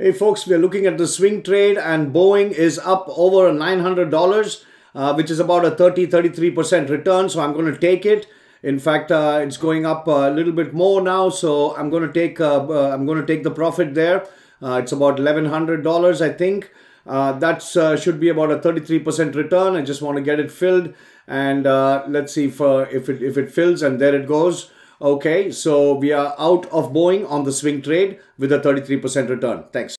Hey folks, we are looking at the swing trade and Boeing is up over $900, which is about a 33% return. So I'm going to take it. In fact, it's going up a little bit more now. So I'm going to take the profit there. It's about $1,100, I think. That should be about a 33% return. I just want to get it filled, and let's see if it fills, and there it goes. Okay, so we are out of Boeing on the swing trade with a 33% return. Thanks.